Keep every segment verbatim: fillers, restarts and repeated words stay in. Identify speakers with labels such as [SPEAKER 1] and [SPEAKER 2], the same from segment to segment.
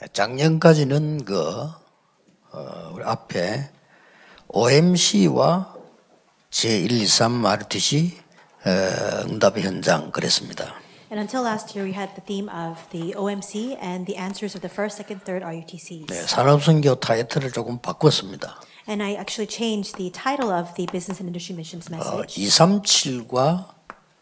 [SPEAKER 1] 작년까지는 그 어, 우리 앞에 오엠씨와 제일, 이, 삼 알티씨 어, 응답의 현장 그랬습니다.
[SPEAKER 2] And until last year, we had the theme of the O M C and the answers of the first, second, third R U T Cs.
[SPEAKER 1] 네, 산업선교 타이틀을 조금 바꿨습니다.
[SPEAKER 2] And I actually changed the title of the Business and Industry Missions
[SPEAKER 1] 어,
[SPEAKER 2] message.
[SPEAKER 1] 이삼칠과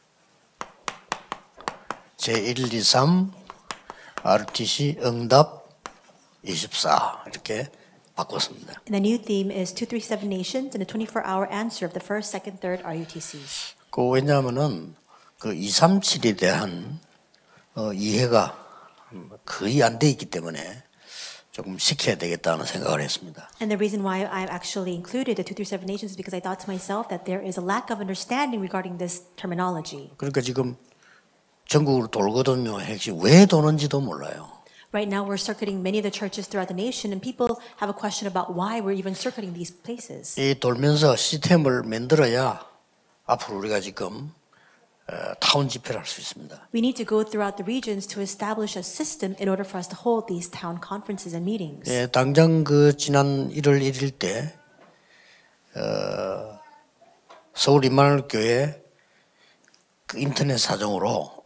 [SPEAKER 1] 제일, 이, 삼 알티씨 응답 이십사 이렇게 바꿨습니다.
[SPEAKER 2] And the new theme is two three seven Nations and a twenty-four hour answer of the first, second, third R U T Cs.
[SPEAKER 1] 그 왜냐하면은 그 이삼칠에 대한 어, 이해가 거의 안 돼 있기 때문에 조금 시켜야 되겠다는 생각을 했습니다.
[SPEAKER 2] And the reason why I've actually included the two three seven Nations is because I thought to myself that there is a lack of understanding regarding this terminology.
[SPEAKER 1] 그러니까 지금 전국으로 돌거든요. 핵심 왜 도는지도 몰라요.
[SPEAKER 2] Right now, we're circuiting many of the churches throughout the nation, and people have a question about why we're even circuiting these places.
[SPEAKER 1] 이 돌면서 시스템을 만들어야 앞으로 우리가 지금 어, 타운 집회를 할 수 있습니다.
[SPEAKER 2] We need to go throughout the regions to establish a system in order for us to hold these town conferences and meetings.
[SPEAKER 1] 예, 당장 그 지난 일월 일일 때 어, 서울 임마누엘 교회 그 인터넷 사정으로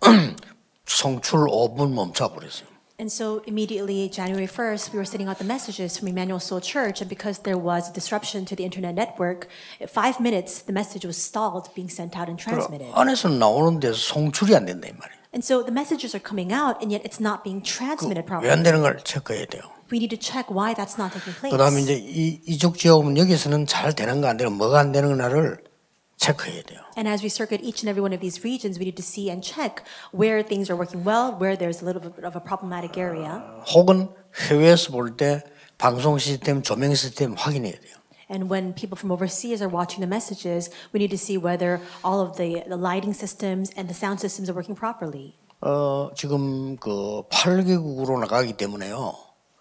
[SPEAKER 1] 송출 오 분 멈춰버렸어요.
[SPEAKER 2] And so immediately January first, we were sending out the messages from Emmanuel Soul Church, and because there was a disruption to the internet network, at five minutes the message was stalled being sent out and transmitted.
[SPEAKER 1] 안에서 나오는데 송출이 안 된다 이 말이에요.
[SPEAKER 2] And so the messages are coming out, and yet it's not being transmitted
[SPEAKER 1] 왜
[SPEAKER 2] properly.
[SPEAKER 1] 안 되는 걸 체크해야 돼요.
[SPEAKER 2] We need to check why that's not taking place.
[SPEAKER 1] 그다음에 이제 이 이쪽 지역은 여기서는 잘 되는 거 안 되는 뭐가 안 되는 거를 체크해야 돼요.
[SPEAKER 2] And as we circuit each and every one of these regions, we need to see and check where things are working well, where there's a little bit of a problematic area.
[SPEAKER 1] 혹은 해외에서 볼 때 방송 시스템, 조명 시스템 확인해야 돼요.
[SPEAKER 2] And when people from overseas are watching the messages, we need to see whether all of the, the lighting systems and the sound systems are working properly.
[SPEAKER 1] 어, 지금 그 팔 개국으로 나가기 때문에요.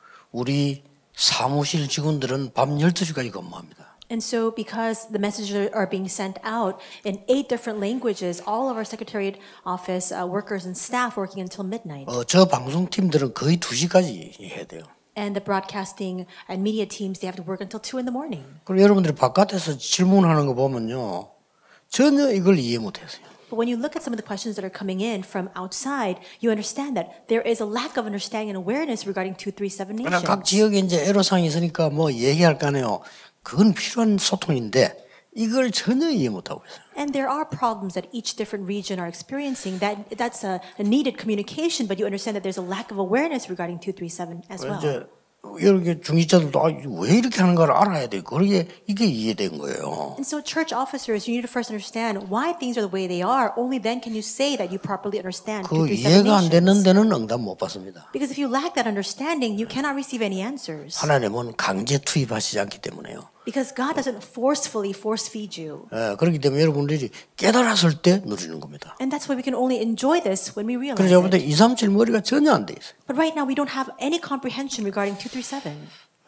[SPEAKER 1] 우리 사무실 직원들은 밤 열두 시까지 근무합니다.
[SPEAKER 2] And so because the messages are being sent out in eight different languages, all of our Secretariat office uh, workers and staff working until midnight.
[SPEAKER 1] 어, 저 방송팀들은 거의 두 시까지 해야 돼요.
[SPEAKER 2] And the broadcasting and media teams, they have to work until two in the morning.
[SPEAKER 1] 그리고 여러분들이 바깥에서 질문하는 거 보면요. 전혀 이걸 이해 못했어요.
[SPEAKER 2] But when you look at some of the questions that are coming in from outside, you understand that there is a lack of understanding and awareness regarding two three seven
[SPEAKER 1] 그러나
[SPEAKER 2] Nations.
[SPEAKER 1] 각 지역에 이제 애로사항이 있으니까 뭐 얘기할 거 아니에요. 그건 필요한 소통인데 이걸 전혀 이해 못하고 있어요.
[SPEAKER 2] And there are problems that each different region are experiencing. That that's a, a needed communication, but you understand that there's a lack of awareness regarding two three seven as well.
[SPEAKER 1] 이제 이렇게 중직자들도 아, 왜 이렇게 하는 걸 알아야 돼. 그게 이게 이해된 거예요.
[SPEAKER 2] And so church officers, you need to first understand why things are the way they are. Only then can you say that you properly understand two
[SPEAKER 1] 그
[SPEAKER 2] three seven
[SPEAKER 1] 이해가 안 되는
[SPEAKER 2] Nations.
[SPEAKER 1] 데는 응답 못 받습니다.
[SPEAKER 2] Because if you lack that understanding, you cannot receive any answers.
[SPEAKER 1] 하나님은 강제 투입하시지 않기 때문에요.
[SPEAKER 2] Because God doesn't forcefully force feed you.
[SPEAKER 1] 예, 그렇기 때문에 여러분들이 깨달았을 때 누리는 겁니다.
[SPEAKER 2] And that's why we can only enjoy this when we realize
[SPEAKER 1] 그래서 여러분들
[SPEAKER 2] it.
[SPEAKER 1] 이삼칠 머리가 전혀 안 돼 있어요.
[SPEAKER 2] But right now we don't have any comprehension regarding two three seven.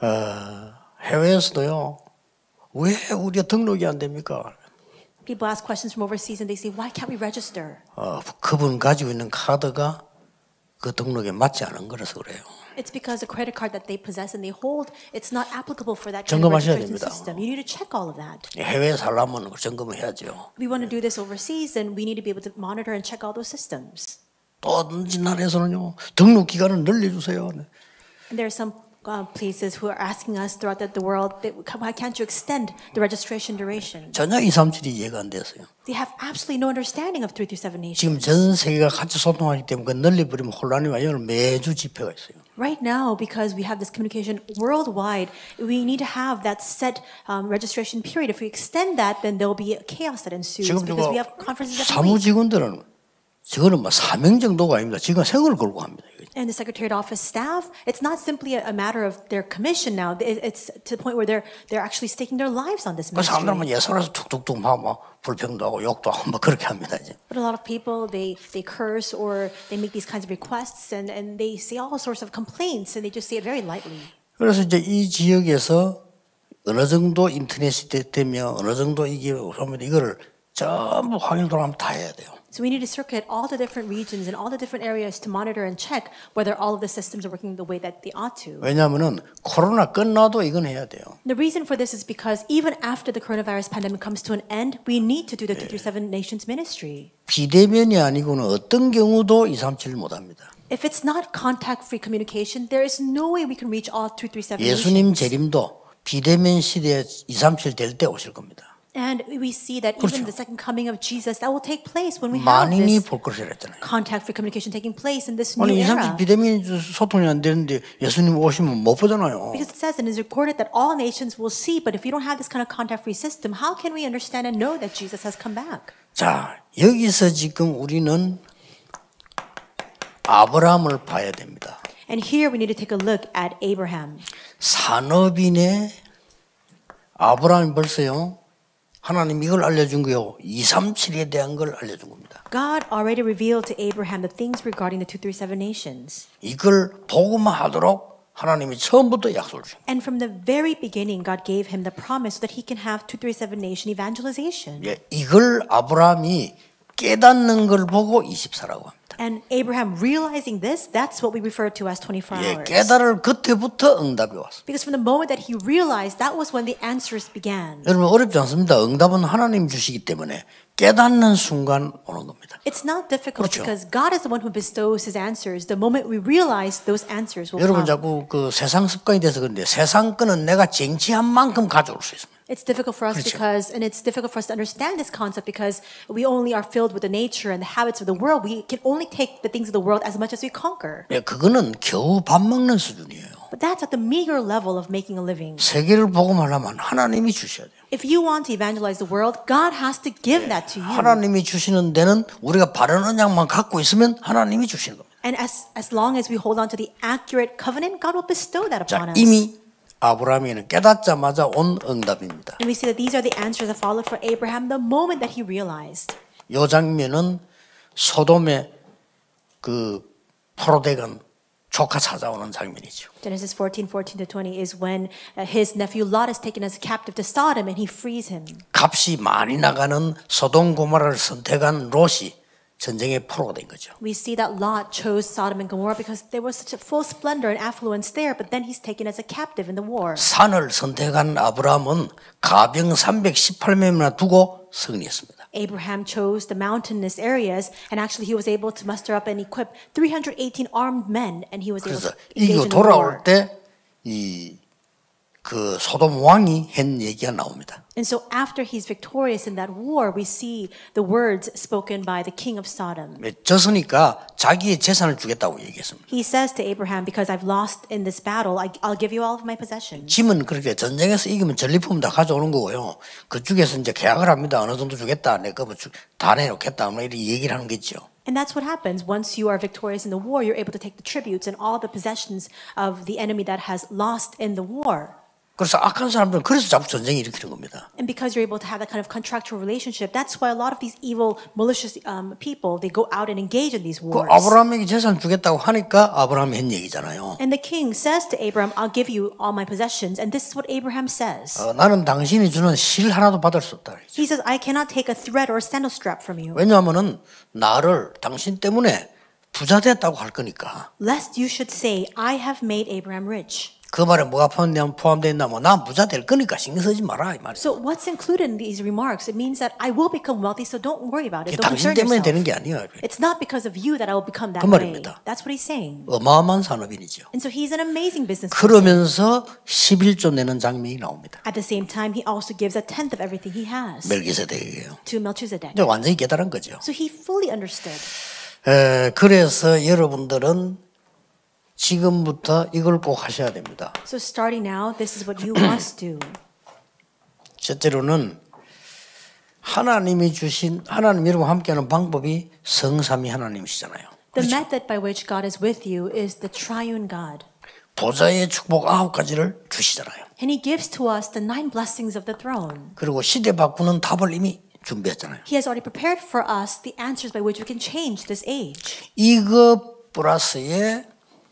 [SPEAKER 1] 어, 해외에서도요. 왜 우리가 등록이 안 됩니까?
[SPEAKER 2] People ask questions from overseas and they say, why can't we register?
[SPEAKER 1] 어, 그분 가지고 있는 카드가 그 등록에 맞지 않은 거라서 그래요.
[SPEAKER 2] It's because the credit card that they possess and they hold, it's not applicable for that kind of
[SPEAKER 1] 점검하셔야
[SPEAKER 2] registration
[SPEAKER 1] 됩니다.
[SPEAKER 2] system. You need to check all of that.
[SPEAKER 1] 해외에 살려면 점검을 해야죠.
[SPEAKER 2] If we want to do this overseas, then we need to be able to monitor and check all those systems.
[SPEAKER 1] 또 어떤 나라에서는요. 등록 기간을 늘려주세요.
[SPEAKER 2] And there are some uh, places who are asking us throughout the, the world, that, why can't you extend the registration duration?
[SPEAKER 1] 전혀 이삼칠이 이해가 안 됐어요.
[SPEAKER 2] They have absolutely no understanding of three three seven Nations.
[SPEAKER 1] 지금 전 세계가 같이 소통하기 때문에 그 늘려버리면 혼란이 와요. 매주 집회가 있어요.
[SPEAKER 2] Right now, because we have this communication worldwide, we need to have that set um, registration period. If we extend that, then there will be chaos that ensues
[SPEAKER 1] 지금
[SPEAKER 2] because we
[SPEAKER 1] 저거
[SPEAKER 2] have conferences every week.
[SPEAKER 1] 사무직원들은 저거는 뭐 사명 정도가 아닙니다. 지금 생을 걸고 합니다.
[SPEAKER 2] And the Secretariat Office staff, it's not simply a, a matter of their commission now. It, it's to the point where they're they're actually staking their lives on this
[SPEAKER 1] 그 사람들은
[SPEAKER 2] ministry.
[SPEAKER 1] 예선에서 툭툭툭 막, 막 불평도 하고 욕도 하고 막 그렇게 합니다. 이제.
[SPEAKER 2] But a lot of people, they they curse or they make these kinds of requests and, and they say all sorts of complaints and they just say it very lightly.
[SPEAKER 1] 그래서 이제 이 지역에서 어느 정도 인터넷이 되면 어느 정도 이게 하면 이거를 전부 확인 돌아가면 다 해야 돼요.
[SPEAKER 2] So we need to circuit all the different regions and all the different areas to monitor and check whether all of the systems are working the way that they ought to.
[SPEAKER 1] 왜냐하면은 코로나 끝나도 이건 해야 돼요.
[SPEAKER 2] The reason for this is because even after the coronavirus pandemic comes to an end, we need to do the two thirty-seven Nations ministry.
[SPEAKER 1] 비대면이 아니고는 어떤 경우도 이삼칠을 못합니다.
[SPEAKER 2] If it's not contact-free communication, there is no way we can reach all two thirty-seven
[SPEAKER 1] 예수님
[SPEAKER 2] nations.
[SPEAKER 1] 재림도 비대면 시대에 이삼칠 될 때 오실 겁니다.
[SPEAKER 2] And we see that
[SPEAKER 1] 그렇죠.
[SPEAKER 2] even the second coming of Jesus, that will take place when we have
[SPEAKER 1] 만인이
[SPEAKER 2] this
[SPEAKER 1] 볼 것이라 했잖아요.
[SPEAKER 2] contact-free communication taking place in this new
[SPEAKER 1] 아니 이삼칠
[SPEAKER 2] era.
[SPEAKER 1] 비대면 소통이 안 되는데 예수님 오시면 못 보잖아요.
[SPEAKER 2] Because it says and is recorded that all nations will see, but if you don't have this kind of contact-free system, how can we understand and know that Jesus has come back?
[SPEAKER 1] 자, 여기서 지금 우리는 아브라함을 봐야 됩니다.
[SPEAKER 2] And here we need to take a look at Abraham.
[SPEAKER 1] 산업인의 아브라함이 벌써요. 하나님 이걸 알려준 거요. 이삼칠에 대한 걸 알려준 겁니다.
[SPEAKER 2] God already revealed to Abraham the things regarding the two thirty-seven nations.
[SPEAKER 1] 이걸 복음화 하도록 하나님이 처음부터 약속을 주신 거예요.
[SPEAKER 2] And from the very beginning, God gave him the promise so that he can have two thirty-seven nation evangelization.
[SPEAKER 1] 예, 이걸 아브라함이 깨닫는 걸 보고 이십사라고 합니다.
[SPEAKER 2] And Abraham realizing this, that's what we refer to as twenty-four
[SPEAKER 1] 예,
[SPEAKER 2] hours.
[SPEAKER 1] 깨달을 그때부터 응답이 왔습니다.
[SPEAKER 2] Because from the moment that he realized, that was when the answers began.
[SPEAKER 1] 여러분 어렵지 않습니다. 응답은 하나님 주시기 때문에 깨닫는 순간 오는 겁니다.
[SPEAKER 2] It's not difficult
[SPEAKER 1] 그렇죠.
[SPEAKER 2] because God is the one who bestows his answers. The moment we realize, those answers will
[SPEAKER 1] 여러분
[SPEAKER 2] come.
[SPEAKER 1] 자꾸 그 세상 습관이 돼서 그런데 세상 거는 내가 쟁취한 만큼 가져올 수 있습니다.
[SPEAKER 2] It's difficult for us
[SPEAKER 1] 그렇죠.
[SPEAKER 2] because, and it's difficult for us to understand this concept because we only are filled with the nature and the habits of the world. We can only take the things of the world as much as we conquer.
[SPEAKER 1] 예, 그거는 겨우 밥 먹는 수준이에요.
[SPEAKER 2] But that's at the meager level of making a living.
[SPEAKER 1] 세계를 복음하려면 하나님이 주셔야 돼요.
[SPEAKER 2] If you want to evangelize the world, God has to give that to you.
[SPEAKER 1] 하나님이 주시는 데는 우리가 바른 언약만 갖고 있으면 하나님이 주시는 겁니다.
[SPEAKER 2] And as, as long as we hold on to the accurate covenant, God will bestow that
[SPEAKER 1] 자,
[SPEAKER 2] upon us.
[SPEAKER 1] 이미 아브라함이는 깨닫자마자 온 응답입니다.
[SPEAKER 2] And we see that these are the answers that followed for Abraham the moment that he realized.
[SPEAKER 1] 이 장면은 소돔의 그 포로대간 조카 찾아오는 장면이죠.
[SPEAKER 2] Genesis fourteen, fourteen to twenty is when uh, his nephew Lot is taken as a captive to Sodom and he frees him.
[SPEAKER 1] 값이 많이 나가는 소돔 고모라를 선택한 롯이 전쟁의 포로가 된 거죠.
[SPEAKER 2] We see that Lot chose Sodom and Gomorrah because there was such a full splendor and affluence there, but then he's taken as a captive in the war.
[SPEAKER 1] 산을 선택한 아브라함은 가병 삼백십팔 명이나 두고 승리했습니다.
[SPEAKER 2] Abraham chose the mountainous areas, and actually he was able to muster up and equip three hundred eighteen armed men, and he was able
[SPEAKER 1] 그래서
[SPEAKER 2] to engage
[SPEAKER 1] 이거
[SPEAKER 2] in the war.
[SPEAKER 1] 돌아올 때 이 그 소돔 왕이 한 얘기가 나옵니다.
[SPEAKER 2] And so after he's victorious in that war, we see the words spoken by the king of Sodom.
[SPEAKER 1] 졌으니까 자기의 재산을 주겠다고 얘기했습니다.
[SPEAKER 2] He says to Abraham, because I've lost in this battle, I, I'll give you all of my possessions.
[SPEAKER 1] 짐은 그렇게 전쟁에서 이기면 전리품 다 가져오는 거고요. 그쪽에서 이제 계약을 합니다. 어느 정도 주겠다. 내가 뭐 다 내놓겠다. 뭐 이렇게 얘기를 하는 거죠.
[SPEAKER 2] And that's what happens. Once you are victorious in the war, you're able to take the tributes and all the possessions of the enemy that has lost in the war.
[SPEAKER 1] 그래서 악한 사람들은 그래서 자꾸 전쟁을 일으키는 겁니다.
[SPEAKER 2] And because you're able to have that kind of contractual relationship, that's why a lot of these evil, malicious um, people, they go out and engage in these
[SPEAKER 1] 그
[SPEAKER 2] wars.
[SPEAKER 1] 아브라함에게 재산 주겠다고 하니까 아브라함이 한 얘기잖아요.
[SPEAKER 2] And the king says to Abraham, I'll give you all my possessions. And this is what Abraham says.
[SPEAKER 1] 어, 나는 당신이 주는 실 하나도 받을 수 없다.
[SPEAKER 2] He says, I cannot take a thread or a sandal strap from you,
[SPEAKER 1] 왜냐하면은 나를 당신 때문에 부자 됐다고 할 거니까.
[SPEAKER 2] lest you should say, I have made Abraham rich.
[SPEAKER 1] 그 말에 뭐가 포함되면 포함되나 뭐 난 부자 될 거니까 신경 쓰지 마라 이 말이야.
[SPEAKER 2] So what's included in these remarks? It means that I will become wealthy, so don't worry about it. Don't
[SPEAKER 1] 당신
[SPEAKER 2] concern
[SPEAKER 1] 때문에
[SPEAKER 2] yourself.
[SPEAKER 1] 되는 게 아니야.
[SPEAKER 2] It's not because of you that I will become that
[SPEAKER 1] 그
[SPEAKER 2] way.
[SPEAKER 1] 말입니다.
[SPEAKER 2] That's what he's saying.
[SPEAKER 1] 어마어마한 산업인이죠.
[SPEAKER 2] And so he's an amazing businessman.
[SPEAKER 1] 그러면서 십일조 내는 장면이 나옵니다.
[SPEAKER 2] At the same time, he also gives a tenth of everything he has
[SPEAKER 1] 멜기세덱이에요.
[SPEAKER 2] to Melchizedek.
[SPEAKER 1] 이제 완전히 깨달은 거죠.
[SPEAKER 2] So he fully understood.
[SPEAKER 1] 에, 그래서 여러분들은 지금부터 이걸 꼭 하셔야 됩니다.
[SPEAKER 2] So starting now, this is what you must do.
[SPEAKER 1] 첫째로는 하나님이 주신 하나님 여러분 함께하는 방법이 성삼위 하나님이시잖아요.
[SPEAKER 2] The method by which God is with you is the triune God.
[SPEAKER 1] 보좌의 축복 아홉 가지를 주시잖아요.
[SPEAKER 2] And he gives to us the nine blessings of the throne.
[SPEAKER 1] 그리고 시대 바꾸는 답을 이미 준비했잖아요.
[SPEAKER 2] He has already prepared for us the answers by which we can change this age.
[SPEAKER 1] 이거 플러스에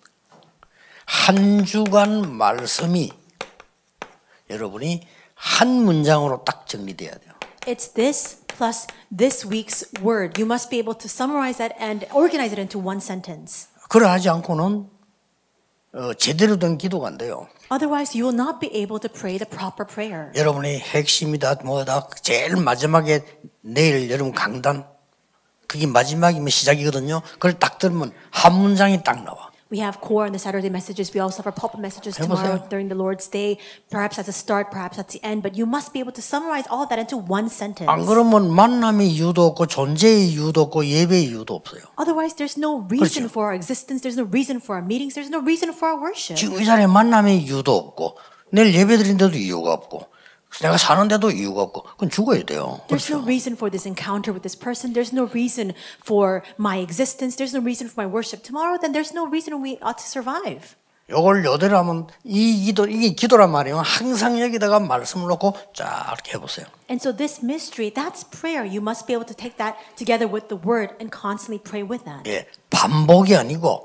[SPEAKER 1] 한 주간 말씀이 여러분이 한 문장으로 딱 정리돼야 돼요.
[SPEAKER 2] It's this plus this week's word. You must be able to summarize that and organize it into one sentence.
[SPEAKER 1] 그러하지 않고는 어, 제대로 된 기도가 안 돼요.
[SPEAKER 2] Otherwise, you will not be able to pray the proper prayer.
[SPEAKER 1] 여러분의 핵심이다 뭐다 제일 마지막에 내일 여러분 강단 그게 마지막이면 시작이거든요. 그걸 딱 들으면 한 문장이 딱 나와.
[SPEAKER 2] We have core on the Saturday messages. We also have our pulpit messages tomorrow
[SPEAKER 1] 해보세요.
[SPEAKER 2] during the Lord's Day, perhaps at the start, perhaps at the end. But you must be able to summarize all of that into one sentence.
[SPEAKER 1] 안 그러면 만남의 이유도 없고 존재의 이유도 없고 예배의 이유도 없어요.
[SPEAKER 2] Otherwise, there's no reason for our existence. There's no reason for our meetings. There's no reason for our worship.
[SPEAKER 1] 지금 이 자리에 만남의 이유도 없고 내일 예배 드린데도 이유가 없고 내가 사는데도 이유가 없고 그건 죽어야 돼요.
[SPEAKER 2] There's no reason for this encounter with this person. There's no reason for my existence. There's no reason for my worship tomorrow. Then there's no reason we ought to survive.
[SPEAKER 1] 이걸 요대로 하면 이 기도 이게 기도란 말이에요. 항상 여기다가 말씀을 놓고 쫙 이렇게 해보세요.
[SPEAKER 2] And so this mystery, that's prayer. You must be able to take that together with the word and constantly pray with that.
[SPEAKER 1] 예, 반복이 아니고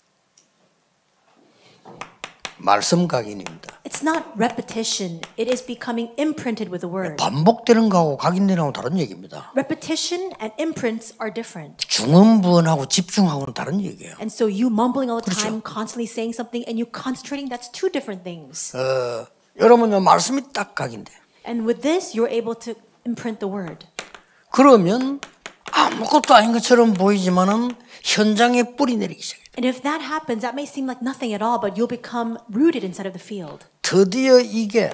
[SPEAKER 1] 말씀 각인입니다.
[SPEAKER 2] It's not repetition. It is becoming imprinted with the word.
[SPEAKER 1] 반복되는 거하고 각인되는 거하고 다른 얘기입니다.
[SPEAKER 2] Repetition and imprints are different.
[SPEAKER 1] 중언부언하고 집중하고는 다른 얘기예요.
[SPEAKER 2] And so you mumbling all the
[SPEAKER 1] 그렇죠.
[SPEAKER 2] time, constantly saying something, and you concentrating, that's two different things.
[SPEAKER 1] 어, 여러분요 말씀이 딱 각인돼.
[SPEAKER 2] And with this, you're able to imprint the word.
[SPEAKER 1] 그러면 아무것도 아닌 것처럼 보이지만은 현장에 뿌리 내리기 시작해요.
[SPEAKER 2] And if that happens, that may seem like nothing at all, but you'll become rooted inside of the field.
[SPEAKER 1] 드디어 이게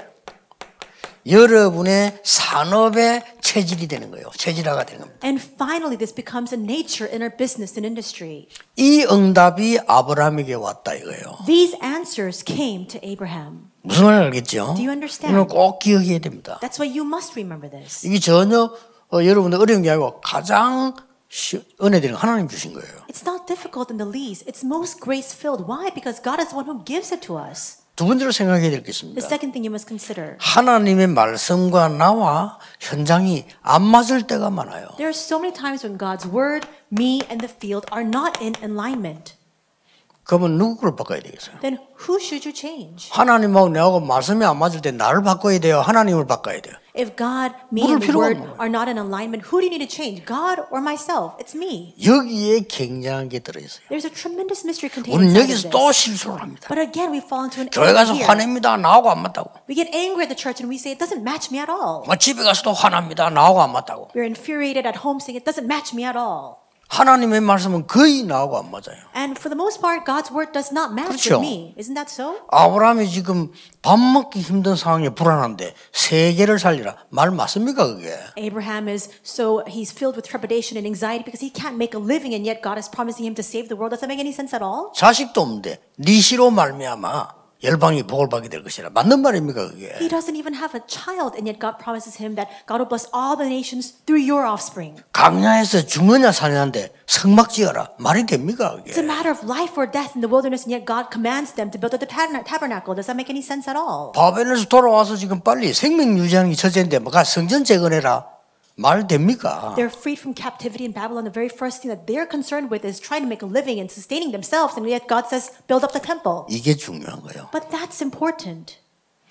[SPEAKER 1] 여러분의 산업의 체질이 되는 거예요. 체질화가 되는 겁니다.
[SPEAKER 2] And finally, this becomes a nature in our business and industry.
[SPEAKER 1] 이 응답이 아브라함에게 왔다 이거예요.
[SPEAKER 2] These answers came to Abraham.
[SPEAKER 1] 무슨 말인지 알겠죠?
[SPEAKER 2] Do you understand?
[SPEAKER 1] 이건 꼭 기억해야 됩니다.
[SPEAKER 2] That's why you must remember this.
[SPEAKER 1] 이게 전혀 어, 여러분들 어려운 게 아니고 가장 시, 은혜들은 하나님 주신 거예요.
[SPEAKER 2] It's not difficult in the least. It's most grace-filled. Why? Because God is the one who gives it to us.
[SPEAKER 1] 두 번째로 생각해야 될 게
[SPEAKER 2] The
[SPEAKER 1] 있습니다.
[SPEAKER 2] second thing you must consider.
[SPEAKER 1] 하나님의 말씀과 나와 현장이 안 맞을 때가 많아요.
[SPEAKER 2] There are so many times when God's word, me, and the field are not in alignment.
[SPEAKER 1] 그러면 누구를 바꿔야 되겠어요?
[SPEAKER 2] Then who should you change?
[SPEAKER 1] 하나님하고 내하고 말씀이 안 맞을 때 나를 바꿔야 돼요? 하나님을 바꿔야 돼요?
[SPEAKER 2] If God, me,
[SPEAKER 1] 물을
[SPEAKER 2] and the
[SPEAKER 1] 필요가
[SPEAKER 2] word
[SPEAKER 1] 없는 거예요.
[SPEAKER 2] are not in alignment, who do you need to change? God or myself? It's me.
[SPEAKER 1] 여기에 굉장한 게 들어있어요.
[SPEAKER 2] There's a tremendous mystery contained
[SPEAKER 1] 우리는
[SPEAKER 2] inside
[SPEAKER 1] 여기서
[SPEAKER 2] of
[SPEAKER 1] 또
[SPEAKER 2] this.
[SPEAKER 1] 실수를 합니다.
[SPEAKER 2] But again, we fall into an
[SPEAKER 1] 교회
[SPEAKER 2] error
[SPEAKER 1] 가서
[SPEAKER 2] here.
[SPEAKER 1] 화냅니다. 나하고 안 맞다고.
[SPEAKER 2] We get angry at the church and we say, it doesn't match me at all.
[SPEAKER 1] 뭐 집에 가서도 화납니다. 나하고 안 맞다고.
[SPEAKER 2] We're infuriated at home saying, it doesn't match me at all.
[SPEAKER 1] 하나님의 말씀은 거의 나하고 안 맞아요.
[SPEAKER 2] And for the most part, God's word does not match
[SPEAKER 1] 그렇죠.
[SPEAKER 2] with me. Isn't that so?
[SPEAKER 1] 아브라함이 지금 밥 먹기 힘든 상황에 불안한데 세계를 살리라. 말 맞습니까 그게?
[SPEAKER 2] Abraham is so, he's filled with trepidation and anxiety because he can't make a living and yet God is promising him to save the world. Does that make any sense at all?
[SPEAKER 1] 자식도 없는데 네 시로 말미암아 열방이 복을 받게 될 것이라. 맞는 말입니까 그게?
[SPEAKER 2] He doesn't even have a child and yet God promises him that God will bless all the nations through your offspring.
[SPEAKER 1] 강야에서 죽느냐 사느냐인데 성막 지어라. 말이 됩니까
[SPEAKER 2] It's a
[SPEAKER 1] 그게?
[SPEAKER 2] matter of life or death in the wilderness and yet God commands them to build a tabernacle. Does that make any sense at all?
[SPEAKER 1] 바벨에서 돌아와서 지금 빨리 생명 유지하는 게 첫째인데 뭐가 성전 재건해라. 말 됩니까?
[SPEAKER 2] They're freed from captivity in Babylon. The very first thing that they're concerned with is trying to make a living and sustaining themselves. And yet God says, build up the temple.
[SPEAKER 1] 이게 중요한 거예요.
[SPEAKER 2] But that's important.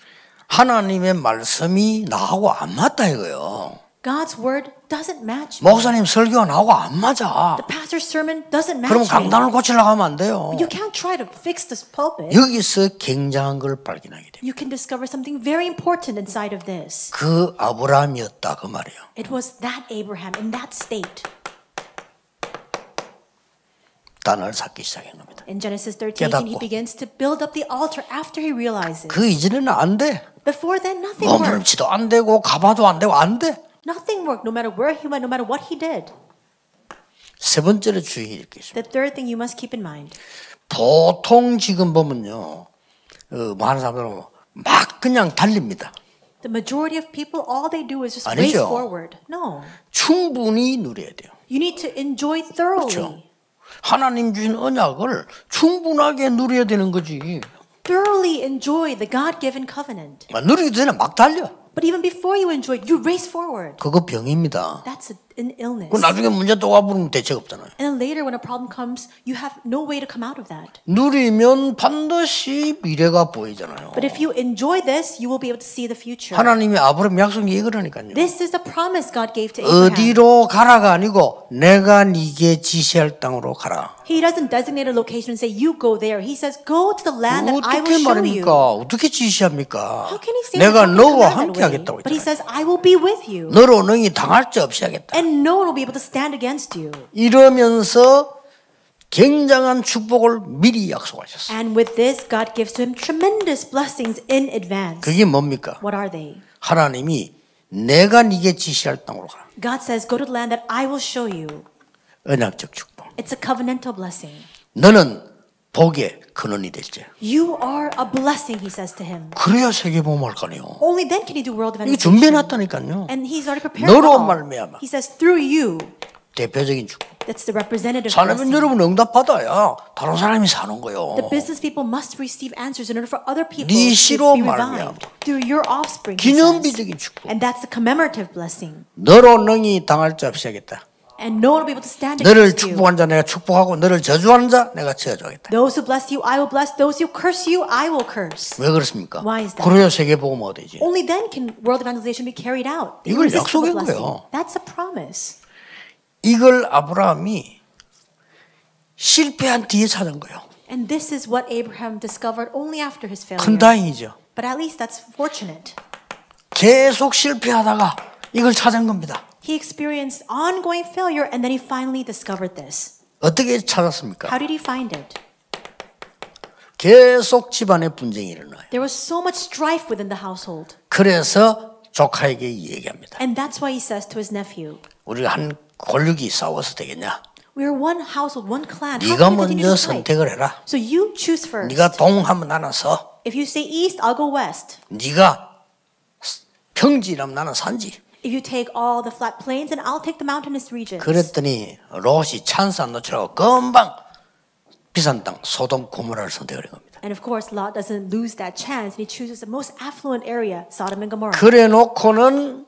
[SPEAKER 1] 하나님의 말씀이 나하고 안 맞다 이거요.
[SPEAKER 2] God's word doesn't match me.
[SPEAKER 1] 목사님 설교가 나하고 안 맞아.
[SPEAKER 2] The pastor's sermon doesn't
[SPEAKER 1] 그럼
[SPEAKER 2] match me.
[SPEAKER 1] 강단을 고치려고 하면 안 돼요.
[SPEAKER 2] You can't try to fix this pulpit.
[SPEAKER 1] 여기서 굉장한 걸 발견하게 돼요.
[SPEAKER 2] You can discover something very important inside of this.
[SPEAKER 1] 그 아브라함이었다 그 말이에요.
[SPEAKER 2] It was that Abraham in that state.
[SPEAKER 1] 단을 쌓기 시작한 겁니다.
[SPEAKER 2] In Genesis thirteen, he
[SPEAKER 1] 깨닫고.
[SPEAKER 2] begins to build up the altar after he realizes.
[SPEAKER 1] 그 이전에는 안 돼.
[SPEAKER 2] Before then, nothing worked.
[SPEAKER 1] 몸부림치도 안 되고 가봐도 안 되고 안 돼.
[SPEAKER 2] Nothing worked, no matter where he went, no matter what he did.
[SPEAKER 1] 세 번째로 주의할 게 있습니다.
[SPEAKER 2] The third thing you must keep in mind.
[SPEAKER 1] 보통 지금 보면요, 어, 뭐 하는 사람들은 막 그냥 달립니다.
[SPEAKER 2] The majority of people, all they do is just race
[SPEAKER 1] 아니죠.
[SPEAKER 2] forward. No.
[SPEAKER 1] 충분히 누려야 돼요.
[SPEAKER 2] You need to enjoy thoroughly.
[SPEAKER 1] 그렇죠. 하나님 주신 언약을 충분하게 누려야 되는 거지.
[SPEAKER 2] Thoroughly enjoy the God-given covenant.
[SPEAKER 1] 누리기 전에 막 달려.
[SPEAKER 2] But even before you enjoy it, you race forward.
[SPEAKER 1] 그거 병입니다.
[SPEAKER 2] That's a, in illness.
[SPEAKER 1] 그 나중에 문제 또 와버리면 대책 없잖아요.
[SPEAKER 2] And then later when a problem comes, you have no way to come out of that.
[SPEAKER 1] 누리면 반드시 미래가 보이잖아요.
[SPEAKER 2] But if you enjoy this, you will be able to see the future.
[SPEAKER 1] 하나님이 아브라함 약속이 이거라니까요.
[SPEAKER 2] This is the promise God gave to Abraham.
[SPEAKER 1] 어디로 가라가 아니고 내가 네게 지시할 땅으로 가라.
[SPEAKER 2] He doesn't designate a location and say, you go there. He says, go to the land that I
[SPEAKER 1] 어떻게
[SPEAKER 2] will show you.
[SPEAKER 1] 말입니까? 어떻게 지시합니까?
[SPEAKER 2] How can he say
[SPEAKER 1] 내가
[SPEAKER 2] that?
[SPEAKER 1] 너와
[SPEAKER 2] How
[SPEAKER 1] 함께
[SPEAKER 2] can he
[SPEAKER 1] 하겠다고
[SPEAKER 2] command that way? But he
[SPEAKER 1] 했잖아요.
[SPEAKER 2] says, I will be with you.
[SPEAKER 1] 너로 능히 당할 자 없이 하겠다.
[SPEAKER 2] And no one will be able to stand against you.
[SPEAKER 1] 이러면서 굉장한 축복을 미리 약속하셨어요.
[SPEAKER 2] And with this, God gives to him tremendous blessings in advance.
[SPEAKER 1] 그게 뭡니까?
[SPEAKER 2] What are they?
[SPEAKER 1] 하나님이 내가 네게 지시할 땅으로 가라.
[SPEAKER 2] God says, go to the land that I will show you.
[SPEAKER 1] 언약적 축복.
[SPEAKER 2] It's a covenantal blessing.
[SPEAKER 1] 너는 복의 근원이 될지.
[SPEAKER 2] You are a blessing, he says to him.
[SPEAKER 1] 그래야 세계보험할 거네요.
[SPEAKER 2] Only then can he do world
[SPEAKER 1] 이거
[SPEAKER 2] evangelization.
[SPEAKER 1] 준비해놨다니까요.
[SPEAKER 2] And he's already prepared
[SPEAKER 1] 너로
[SPEAKER 2] it all.
[SPEAKER 1] 말미암아.
[SPEAKER 2] He says, through you.
[SPEAKER 1] 대표적인 축복.
[SPEAKER 2] That's the representative
[SPEAKER 1] 산업은
[SPEAKER 2] blessing.
[SPEAKER 1] 여러분 응답받아야 다른 사람이 사는 거요.
[SPEAKER 2] The business people must receive answers in order for other people
[SPEAKER 1] 네
[SPEAKER 2] to
[SPEAKER 1] 씨로
[SPEAKER 2] be
[SPEAKER 1] 말미암아.
[SPEAKER 2] revived. Through your offspring, he says.
[SPEAKER 1] 기념비적인 축복.
[SPEAKER 2] And that's the commemorative blessing.
[SPEAKER 1] 너로 능히 당할 자 없이 하겠다.
[SPEAKER 2] And no one will be able to stand
[SPEAKER 1] 너를
[SPEAKER 2] against you.
[SPEAKER 1] 축복한 자 내가 축복하고 너를 저주하는 자 내가 저주하겠다.
[SPEAKER 2] Those who bless you, I will bless. Those who curse you, I will curse.
[SPEAKER 1] 왜 그렇습니까?
[SPEAKER 2] Why is that?
[SPEAKER 1] 그래야 세계복음화가 되지.
[SPEAKER 2] Only then can world evangelization be carried out. The
[SPEAKER 1] 이걸
[SPEAKER 2] irresistible
[SPEAKER 1] 약속한
[SPEAKER 2] blessing.
[SPEAKER 1] 거예요.
[SPEAKER 2] That's a promise.
[SPEAKER 1] 이걸 아브라함이 실패한 뒤에 찾은 거예요.
[SPEAKER 2] And this is what Abraham discovered only after his failure.
[SPEAKER 1] 큰 다행이죠.
[SPEAKER 2] But at least that's fortunate.
[SPEAKER 1] 계속 실패하다가 이걸 찾은 겁니다.
[SPEAKER 2] He experienced ongoing failure and then he finally discovered this.
[SPEAKER 1] 어떻게 찾았습니까?
[SPEAKER 2] How did he find it?
[SPEAKER 1] 계속 집안에 분쟁이 일어나요.
[SPEAKER 2] There was so much strife within the household.
[SPEAKER 1] 그래서 조카에게 얘기합니다.
[SPEAKER 2] And that's why he says to his nephew,
[SPEAKER 1] 우리가 한 권력이 싸워서 되겠냐?
[SPEAKER 2] we are one household, one clan. How
[SPEAKER 1] 네가
[SPEAKER 2] can we continue
[SPEAKER 1] 먼저
[SPEAKER 2] to fight?
[SPEAKER 1] 선택을 해라.
[SPEAKER 2] So you choose first.
[SPEAKER 1] 네가 동하면 나는 서.
[SPEAKER 2] If you say east, I'll go west.
[SPEAKER 1] 네가 평지라면 나는 산지.
[SPEAKER 2] If you take all the flat plains, then I'll take the mountainous regions.
[SPEAKER 1] 그랬더니 롯이 찬스 안 놓치라고 금방 비싼 땅 소돔 고모라를 선택을 한 겁니다.
[SPEAKER 2] And of course, Lot doesn't lose that chance, and he chooses the most affluent area, Sodom and Gomorrah.
[SPEAKER 1] 그래 놓고는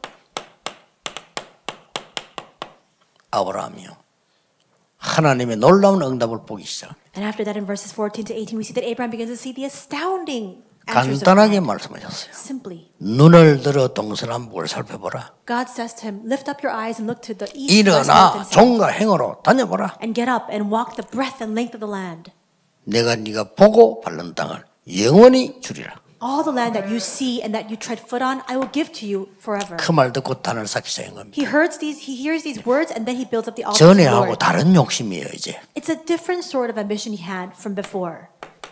[SPEAKER 1] 아브라함이요. 하나님의 놀라운 응답을 보기 시작합니다.
[SPEAKER 2] And after that, in verses fourteen to eighteen, we see that Abraham begins to see the astounding answers of
[SPEAKER 1] 간단하게
[SPEAKER 2] God.
[SPEAKER 1] 말씀하셨어요.
[SPEAKER 2] Simply,
[SPEAKER 1] 눈을 들어 동서남북을 살펴보라.
[SPEAKER 2] God says to him, lift up your eyes and look to the east, west, north,
[SPEAKER 1] 일어나
[SPEAKER 2] and south,
[SPEAKER 1] 종과 행어로 다녀보라.
[SPEAKER 2] and get up and walk the breadth and length of the land.
[SPEAKER 1] 내가 네가 보고 밟는 땅을 영원히 주리라.
[SPEAKER 2] All the land that you see and that you tread foot on, I will give to you forever.
[SPEAKER 1] 그 말 듣고 단을 쌓기 시작한 겁니다.
[SPEAKER 2] He hears these, he hears these words, and then he builds up the altar to the
[SPEAKER 1] 전에하고
[SPEAKER 2] Lord.
[SPEAKER 1] 다른 욕심이에요 이제.
[SPEAKER 2] It's a different sort of ambition he had from before.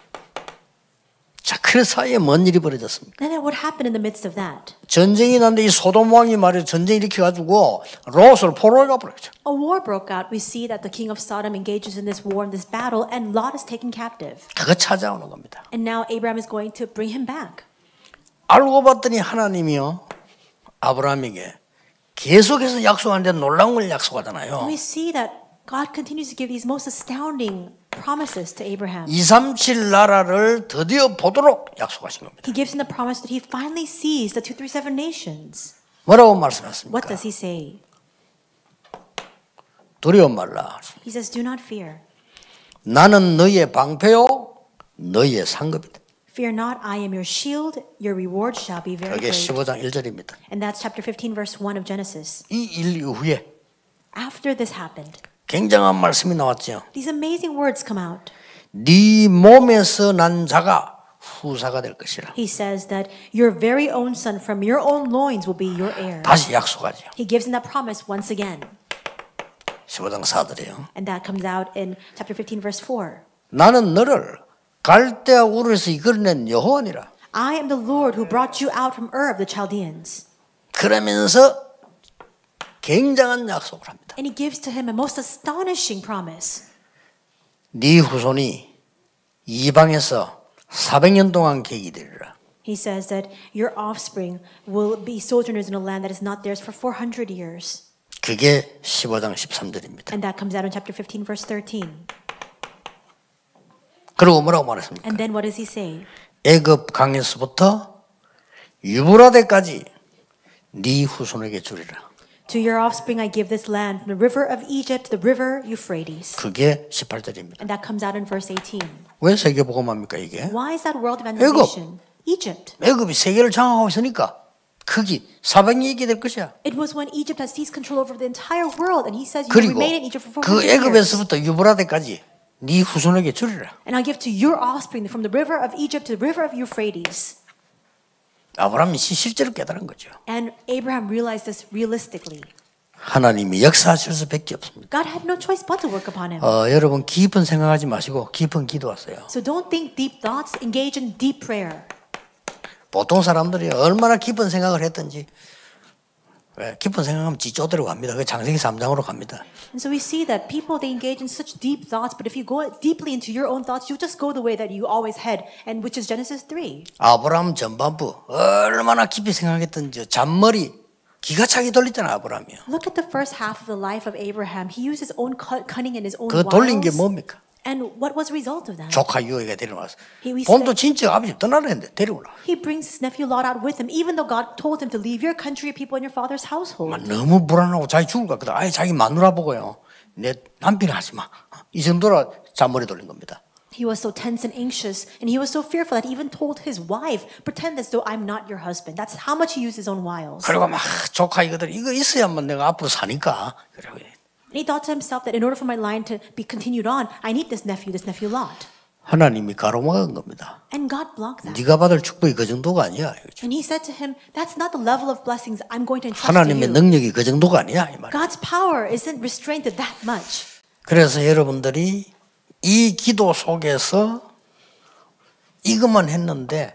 [SPEAKER 1] 자, 그 사이에 뭔 일이 벌어졌습니까?
[SPEAKER 2] And then what happened in the midst of that?
[SPEAKER 1] 전쟁이 났는데 이 소돔 왕이 말이야 전쟁 일으켜 가지고 롯을 포로해 가버렸죠.
[SPEAKER 2] A war broke out. We see that the king of Sodom engages in this war, in this battle, and Lot is taken captive.
[SPEAKER 1] 그거 찾아오는 겁니다.
[SPEAKER 2] And now Abraham is going to bring him back.
[SPEAKER 1] 알고 봤더니 하나님이요 아브라함에게 계속해서 약속하는데 놀라운 걸 약속하잖아요.
[SPEAKER 2] We see that God continues to give these most astounding promises to Abraham.
[SPEAKER 1] 이삼칠 나라를 드디어 보도록 약속하신 겁니다.
[SPEAKER 2] He gives him the promise that he finally sees the two three seven nations.
[SPEAKER 1] 뭐라고
[SPEAKER 2] What
[SPEAKER 1] 말씀하십니까?
[SPEAKER 2] does he say?
[SPEAKER 1] 두려워 말라.
[SPEAKER 2] He says, do not fear.
[SPEAKER 1] 나는 너희의 방패요 너희의 상급이다.
[SPEAKER 2] Fear not, I am your shield. Your reward shall be very
[SPEAKER 1] 그게
[SPEAKER 2] great.
[SPEAKER 1] 십오 장 일 절입니다.
[SPEAKER 2] And that's chapter fifteen, verse one of Genesis.
[SPEAKER 1] 이 일 이후에
[SPEAKER 2] After this happened,
[SPEAKER 1] 굉장한 말씀이 나왔죠.
[SPEAKER 2] these amazing words come out.
[SPEAKER 1] 네 몸에서 난 자가 후사가 될 것이라.
[SPEAKER 2] He says that your very own son from your own loins will be your heir.
[SPEAKER 1] 다시 약속하죠.
[SPEAKER 2] He gives him that promise once again.
[SPEAKER 1] 십오 장 사 절이에요.
[SPEAKER 2] And that comes out in chapter fifteen, verse four.
[SPEAKER 1] 나는 너를 갈대아 우르에서 이끌어낸 여호와니라.
[SPEAKER 2] I am the Lord who brought you out from Ur of the Chaldeans.
[SPEAKER 1] 그러면서 굉장한 약속을 합니다.
[SPEAKER 2] And he gives to him a most astonishing promise.
[SPEAKER 1] 네 후손이 이방에서 사백 년 동안 계기 되리라.
[SPEAKER 2] He says that your offspring will be sojourners in a land that is not theirs for four hundred years.
[SPEAKER 1] 그게 십오 장 십삼 절입니다.
[SPEAKER 2] And that comes out in chapter fifteen, verse thirteen.
[SPEAKER 1] 그리고 뭐라고 말했습니까?
[SPEAKER 2] And then what does he say?
[SPEAKER 1] 애굽 강에서부터 유브라데까지 네 후손에게 주리라.
[SPEAKER 2] To your offspring I give this land, from the river of Egypt to the river Euphrates.
[SPEAKER 1] 그게 십팔 절입니다.
[SPEAKER 2] And that comes out in verse eighteen.
[SPEAKER 1] 왜 세계복음합니까 이게?
[SPEAKER 2] Why is that world evangelization? Egypt.
[SPEAKER 1] 애굽이 세계를 장악하고 있으니까 크기 사백이 있게 될 것이야.
[SPEAKER 2] It was when Egypt had seized control over the entire world, and he says, "You
[SPEAKER 1] 그리고
[SPEAKER 2] remain in Egypt for four
[SPEAKER 1] 그
[SPEAKER 2] hundred years."
[SPEAKER 1] 애굽에서부터 유브라데까지 네 후손에게 주리라.
[SPEAKER 2] And I'll give to your offspring from the river of Egypt to the river of Euphrates.
[SPEAKER 1] 아브라함이 실제로 깨달은 거죠.
[SPEAKER 2] And Abraham realized this realistically.
[SPEAKER 1] 하나님이 역사하실 수밖에 없습니다.
[SPEAKER 2] God had no choice but to work upon him.
[SPEAKER 1] 어, 여러분 깊은 생각하지 마시고 깊은 기도하세요.
[SPEAKER 2] So don't think deep thoughts, engage in deep prayer.
[SPEAKER 1] 보통 사람들이 얼마나 깊은 생각을 했든지 왜? 깊은 생각하면 지조대로 갑니다. 그 장세기 삼 장으로 갑니다.
[SPEAKER 2] And so we see that people, they engage in such deep thoughts, but if you go deeply into your own thoughts, you just go the way that you always head, and which is Genesis three.
[SPEAKER 1] 아브라함 전반부 얼마나 깊이 생각했든지 잔머리 기가 차게 돌리잖아 아브라함이요.
[SPEAKER 2] Look at the first half of the life of Abraham. He used his own cunning and his own
[SPEAKER 1] 그 돌린 게
[SPEAKER 2] wiles.
[SPEAKER 1] 뭡니까?
[SPEAKER 2] And what was the result of that?
[SPEAKER 1] 조카 유에가 데려와서
[SPEAKER 2] He we
[SPEAKER 1] 본도
[SPEAKER 2] said-
[SPEAKER 1] 진짜 아버지 떠나라 했는데 데려오라.
[SPEAKER 2] He brings his nephew Lot out with him, even though God told him to leave your country, your people, and your father's household.
[SPEAKER 1] 너무 불안하고 자기 죽을 것 같거든. 아예 자기 마누라 보고요. 내 남편 하지 마. 이 정도로 잔머리 돌린 겁니다.
[SPEAKER 2] He was so tense and anxious, and he was so fearful that he even told his wife, "Pretend as though I'm not your husband." That's how much he used his own wiles.
[SPEAKER 1] 그리고 막 조카 이거들 이거 있어야만 내가 앞으로 사니까. 그리고
[SPEAKER 2] And he thought to himself that in order for my line to be continued on, I need this nephew, this nephew Lot.
[SPEAKER 1] 하나님이 가로막은 겁니다.
[SPEAKER 2] And God blocked that.
[SPEAKER 1] 네가 받을 축복이 그 정도가 아니야. 이거죠.
[SPEAKER 2] And he said to him, "That's not the level of blessings I'm going to entrust to
[SPEAKER 1] 하나님의
[SPEAKER 2] you."
[SPEAKER 1] 능력이 그 정도가 아니야. 이 말.
[SPEAKER 2] God's power isn't restrained to that much.
[SPEAKER 1] 그래서 여러분들이 이 기도 속에서 이것만 했는데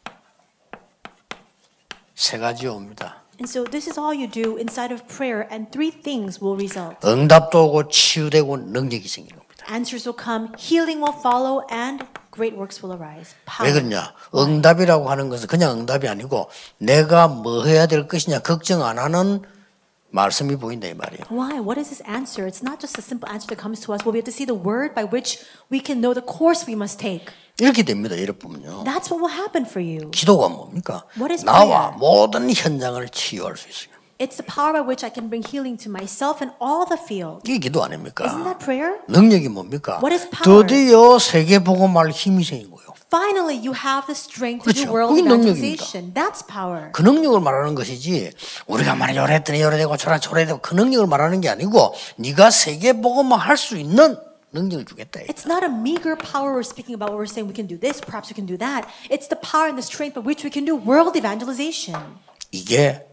[SPEAKER 1] 세 가지 옵니다.
[SPEAKER 2] And so this is all you do inside of prayer, and three things will result.
[SPEAKER 1] 응답도 오고 치유되고 능력이 생기는 겁니다.
[SPEAKER 2] Answers will come, healing will follow, and great works will arise. Power.
[SPEAKER 1] 왜 그러냐? 응답이라고 하는 것은 그냥 응답이 아니고 내가 뭐 해야 될 것이냐 걱정 안 하는 말씀이 보인다 이 말이에요.
[SPEAKER 2] Why? What is this answer? It's not just a simple answer that comes to us. We'll be able to see the word by which we can know the course we must take.
[SPEAKER 1] 이렇게 됩니다. 여러분요.
[SPEAKER 2] That's what will happen for you.
[SPEAKER 1] 기도가 뭡니까?
[SPEAKER 2] What is
[SPEAKER 1] 나와
[SPEAKER 2] prayer?
[SPEAKER 1] 모든 현장을 치유할 수 있어요.
[SPEAKER 2] It's the power by which I can bring healing to myself and all the field.
[SPEAKER 1] 이게 기도 아닙니까?
[SPEAKER 2] Isn't that prayer?
[SPEAKER 1] 능력이 뭡니까?
[SPEAKER 2] What is power?
[SPEAKER 1] 드디어 세계복음할 힘이 생긴 거예요.
[SPEAKER 2] Finally, you have the strength to do
[SPEAKER 1] 그렇죠.
[SPEAKER 2] world
[SPEAKER 1] 그게
[SPEAKER 2] evangelization. That's power.
[SPEAKER 1] 그 능력을 말하는 것이지 우리가 만약 요랬더니 요래되고 저래 저래되고 그 능력을 말하는 게 아니고 네가 세계복음을 할 수 있는 능력을 주겠다.
[SPEAKER 2] It's not a meager power we're speaking about where we're saying we can do this, perhaps we can do that. It's the power and the strength by which we can do world evangelization.
[SPEAKER 1] 이게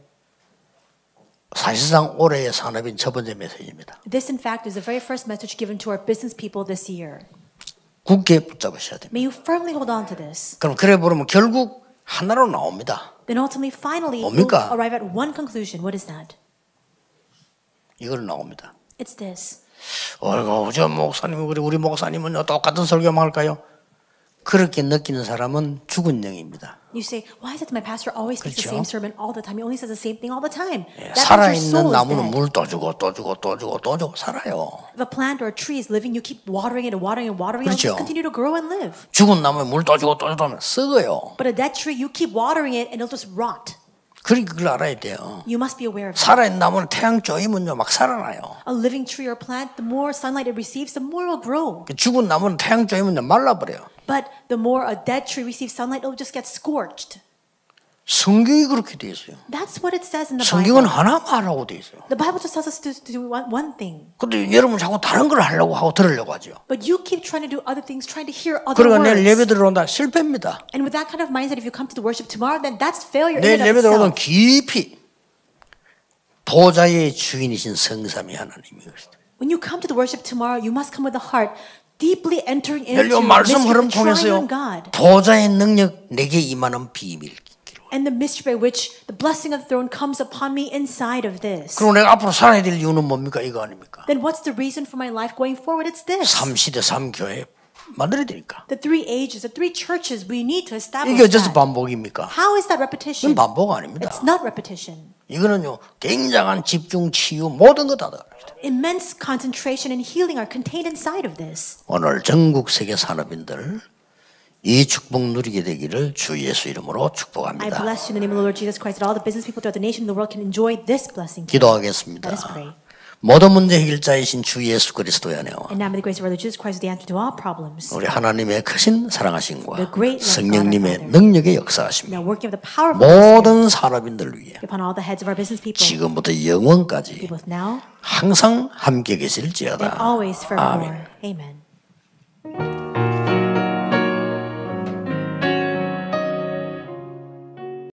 [SPEAKER 1] 사실상 올해의 산업인 첫 번째 메시지입니다.
[SPEAKER 2] This, in fact, is the very first message given to our business people this year.
[SPEAKER 1] 굳게 붙잡으셔야 됩니다.
[SPEAKER 2] May you firmly hold on to this.
[SPEAKER 1] 그럼 그래 보면 결국 하나로 나옵니다.
[SPEAKER 2] Then ultimately, finally, we'll
[SPEAKER 1] 뭡니까?
[SPEAKER 2] arrive at one conclusion. What is that?
[SPEAKER 1] 이걸 나옵니다.
[SPEAKER 2] It's this.
[SPEAKER 1] 어이구, 저 목사님, 우리, 우리 목사님은 똑같은 설교만 할까요? 그렇게 느끼는 사람은 죽은 영입니다.
[SPEAKER 2] You say, why is it that my pastor always speaks the
[SPEAKER 1] 그렇죠.
[SPEAKER 2] same sermon all the time? He only says the same thing all the time.
[SPEAKER 1] 예,
[SPEAKER 2] That means your
[SPEAKER 1] 살아있는
[SPEAKER 2] soul is
[SPEAKER 1] 나무는
[SPEAKER 2] dead.
[SPEAKER 1] 물 또 주고 또 주고 또 주고 또 주고 살아요.
[SPEAKER 2] If a plant or a tree is living, you keep watering it and watering it and watering it, it'll
[SPEAKER 1] 그렇죠.
[SPEAKER 2] just continue to grow and live.
[SPEAKER 1] 죽은 나무에 물 또 주고 또 주고 하면 썩어요.
[SPEAKER 2] But a dead tree, you keep watering it and it'll just rot.
[SPEAKER 1] 그러니까 그걸 알아야 돼요.
[SPEAKER 2] You must be aware of that.
[SPEAKER 1] 살아있는 나무는 태양 쪼이면요 막 살아나요.
[SPEAKER 2] A living tree or plant, the more sunlight it receives, the more it will grow.
[SPEAKER 1] 죽은 나무는 태양 쪼이면요 말라버려요.
[SPEAKER 2] But the more a dead tree receives sunlight, it will just get scorched.
[SPEAKER 1] 성경이 그렇게 돼 있어요.
[SPEAKER 2] That's what it says in the
[SPEAKER 1] 성경은
[SPEAKER 2] Bible.
[SPEAKER 1] 하나만 하라고 돼 있어요.
[SPEAKER 2] The Bible just tells us to, to do one, one thing.
[SPEAKER 1] 근데 여러분 자꾸 다른 걸 하려고 하고 들으려고 하죠.
[SPEAKER 2] But you keep trying to do other things, trying to hear other
[SPEAKER 1] 그러니까 내일 예배
[SPEAKER 2] words.
[SPEAKER 1] 들어온다 실패입니다.
[SPEAKER 2] And with that kind of mindset, if you come to the worship tomorrow, then that's failure in
[SPEAKER 1] 내일
[SPEAKER 2] and of
[SPEAKER 1] 예배 들어오면
[SPEAKER 2] itself.
[SPEAKER 1] 깊이 보좌의 주인이신 성삼위 하나님이 계시다.
[SPEAKER 2] When you come to the worship tomorrow, you must come with a heart deeply entering
[SPEAKER 1] 내일
[SPEAKER 2] into
[SPEAKER 1] 이
[SPEAKER 2] the
[SPEAKER 1] 말씀
[SPEAKER 2] mystery
[SPEAKER 1] 흐름
[SPEAKER 2] of the
[SPEAKER 1] 통해서요.
[SPEAKER 2] triune God.
[SPEAKER 1] 보좌의 능력 내게 임하는 비밀.
[SPEAKER 2] And the mystery by which the blessing of the throne comes upon me inside of this.
[SPEAKER 1] 그리고 내가 앞으로 살아야 될 이유는 뭡니까? 이거 아닙니까?
[SPEAKER 2] Then what's the reason for my life going forward? It's this.
[SPEAKER 1] 삼 시대 삼 교회 만들어야 되니까.
[SPEAKER 2] The three ages, the three churches we need to establish
[SPEAKER 1] 이게 어째서
[SPEAKER 2] that.
[SPEAKER 1] 반복입니까?
[SPEAKER 2] How is that repetition?
[SPEAKER 1] 이건 반복 아닙니다.
[SPEAKER 2] It's not repetition.
[SPEAKER 1] 이거는요 굉장한 집중, 치유 모든 거 다 들어갑니다.
[SPEAKER 2] Immense concentration and healing are contained inside of this.
[SPEAKER 1] 오늘 전국 세계 산업인들 이 축복 누리게 되기를 주 예수 이름으로
[SPEAKER 2] I
[SPEAKER 1] 축복합니다.
[SPEAKER 2] bless you in the name of the Lord Jesus Christ that all the business people throughout the nation and the world can enjoy this blessing.
[SPEAKER 1] 기도하겠습니다.
[SPEAKER 2] Let us pray.
[SPEAKER 1] 모든 문제 해결자이신 주 예수 그리스도의 은혜와
[SPEAKER 2] And now may the grace of our Lord Jesus Christ be the answer to all problems.
[SPEAKER 1] 우리 하나님의 크신 사랑하심과
[SPEAKER 2] The great love of God our
[SPEAKER 1] 성령님의
[SPEAKER 2] Father.
[SPEAKER 1] 능력의 역사하심
[SPEAKER 2] Now working of the power of the Holy Spirit
[SPEAKER 1] 모든 사람인들 위해
[SPEAKER 2] upon all the heads of our business people,
[SPEAKER 1] 지금부터 영원까지
[SPEAKER 2] both now
[SPEAKER 1] 항상 함께
[SPEAKER 2] and
[SPEAKER 1] 계실지어다.
[SPEAKER 2] always forevermore. Amen.